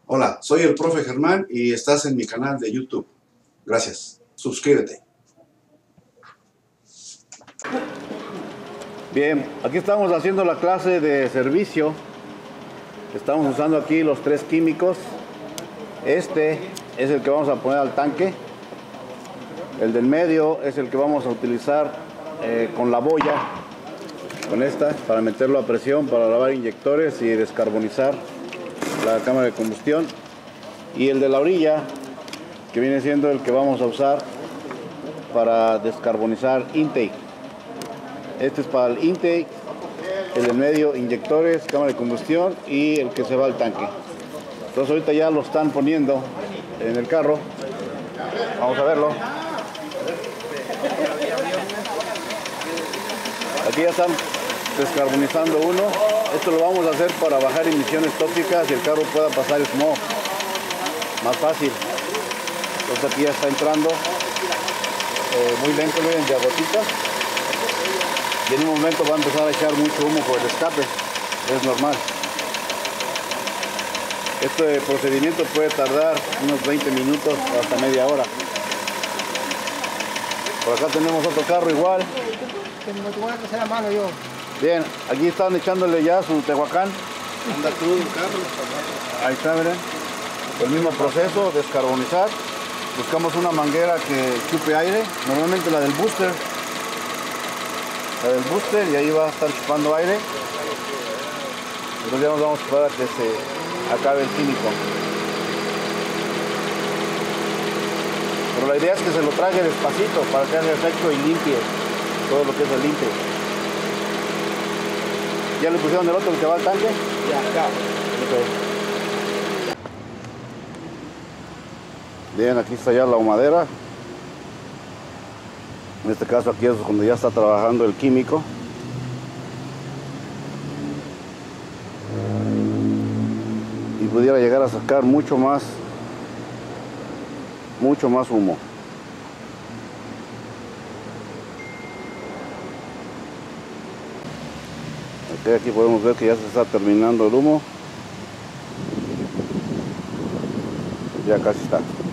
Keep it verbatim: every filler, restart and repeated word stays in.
Hola, soy el profe Germán y estás en mi canal de YouTube. Gracias. Suscríbete. Bien, aquí estamos haciendo la clase de servicio. Estamos usando aquí los tres químicos. Este es el que vamos a poner al tanque. El del medio es el que vamos a utilizar eh, con la boya, con esta, para meterlo a presión, para lavar inyectores y descarbonizar la cámara de combustión. Y el de la orilla, que viene siendo el que vamos a usar para descarbonizar intake. Este es para el intake, el del medio inyectores, cámara de combustión y el que se va al tanque. Entonces ahorita ya lo están poniendo en el carro. Vamos a verlo. Aquí ya están descarbonizando uno. Esto lo vamos a hacer para bajar emisiones tóxicas y el carro pueda pasar smog más fácil. Entonces aquí ya está entrando eh, muy lento, miren, de a gotitas. Y en un momento va a empezar a echar mucho humo por el escape. Es normal. Este procedimiento puede tardar unos veinte minutos o hasta media hora. Por acá tenemos otro carro igual. Bien, aquí están echándole ya su Tehuacán. Anda crudo el carro. Ahí está, miren. El mismo proceso, descarbonizar. Buscamos una manguera que chupe aire, normalmente la del booster. La del booster, y ahí va a estar chupando aire. Entonces ya nos vamos a esperar a que se acabe el químico. Pero la idea es que se lo trague despacito para que haga efecto y limpie todo lo que es el limpio. ¿Ya le pusieron el otro que va al tanque? Ya, acá. Okay. Bien, aquí está ya la ahumadera. En este caso aquí es cuando ya está trabajando el químico. Y pudiera llegar a sacar mucho más, mucho más humo. Okay, aquí podemos ver que ya se está terminando el humo. Ya casi está.